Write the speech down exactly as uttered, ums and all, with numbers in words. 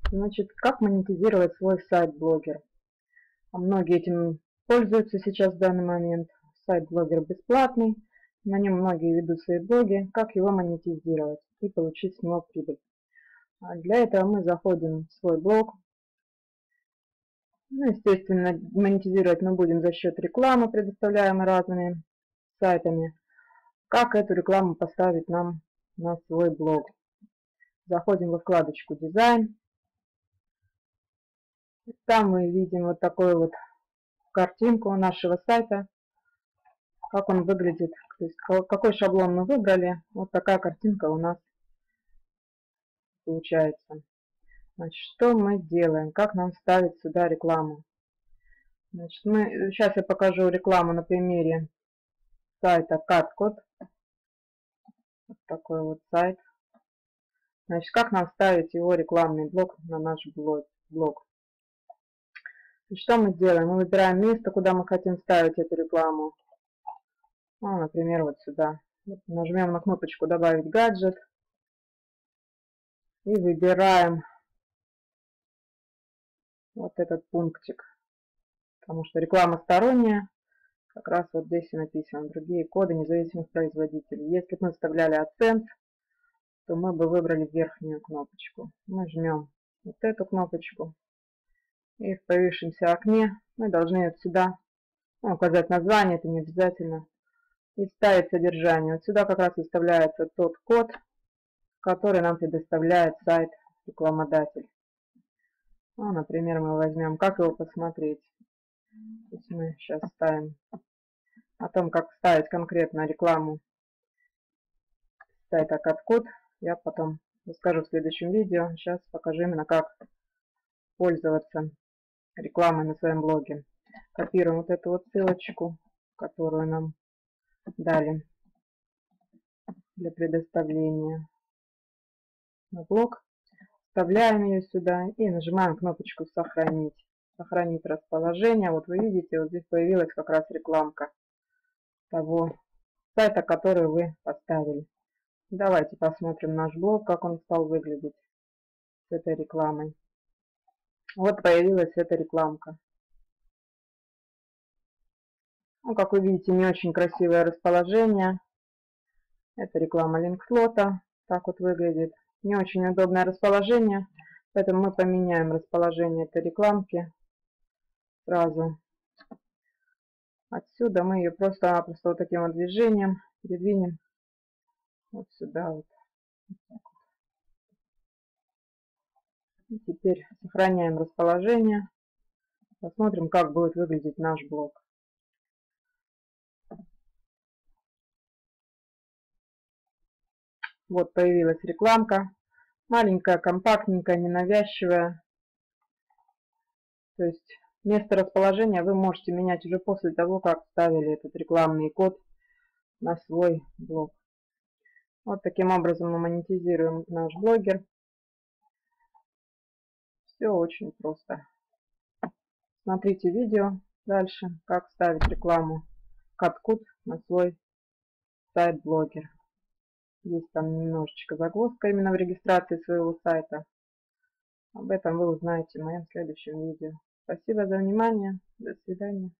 Значит, как монетизировать свой сайт-блогер? Многие этим пользуются сейчас в данный момент. Сайт-блогер бесплатный, на нем многие ведут свои блоги. Как его монетизировать и получить с него прибыль? Для этого мы заходим в свой блог. Ну, естественно, монетизировать мы будем за счет рекламы, предоставляемой разными сайтами. Как эту рекламу поставить нам на свой блог? Заходим во вкладочку «Дизайн». Там мы видим вот такую вот картинку нашего сайта, как он выглядит, то есть какой шаблон мы выбрали. Вот такая картинка у нас получается. Значит, что мы делаем? Как нам ставить сюда рекламу? Значит, мы, сейчас я покажу рекламу на примере сайта CutCode. Вот такой вот сайт. Значит, как нам ставить его рекламный блок на наш блог? блог. И что мы делаем? Мы выбираем место, куда мы хотим ставить эту рекламу. Ну, например, вот сюда. Вот нажмем на кнопочку «Добавить гаджет» и выбираем вот этот пунктик. Потому что реклама сторонняя. Как раз вот здесь и написано другие коды независимых производителей. Если бы мы вставляли AdSense, то мы бы выбрали верхнюю кнопочку. Мы жмем вот эту кнопочку. И в появившемся окне мы должны вот сюда, ну, указать название, это не обязательно, и вставить содержание. Вот сюда как раз выставляется тот код, который нам предоставляет сайт-рекламодатель. Ну, например, мы возьмем, как его посмотреть. То есть мы сейчас ставим о том, как ставить конкретно рекламу сайта CutCode. Я потом расскажу в следующем видео. Сейчас покажу именно, как пользоваться рекламой на своем блоге. Копируем вот эту вот ссылочку, которую нам дали для предоставления на блог. Вставляем ее сюда и нажимаем кнопочку «Сохранить». Сохранить расположение. Вот вы видите, вот здесь появилась как раз рекламка того сайта, который вы поставили. Давайте посмотрим наш блог, как он стал выглядеть с этой рекламой. Вот появилась эта рекламка. Ну, как вы видите, не очень красивое расположение. Это реклама линкфлота. Так вот выглядит. Не очень удобное расположение. Поэтому мы поменяем расположение этой рекламки сразу. Отсюда мы ее просто-напросто вот таким вот движением передвинем вот сюда вот. И теперь сохраняем расположение. Посмотрим, как будет выглядеть наш блог. Вот появилась рекламка. Маленькая, компактненькая, ненавязчивая. То есть место расположения вы можете менять уже после того, как вставили этот рекламный код на свой блог. Вот таким образом мы монетизируем наш блогер. Все очень просто. Смотрите видео дальше, как ставить рекламу CutCode на свой сайт-блогер. Есть там немножечко загвоздка именно в регистрации своего сайта. Об этом вы узнаете в моем следующем видео. Спасибо за внимание. До свидания.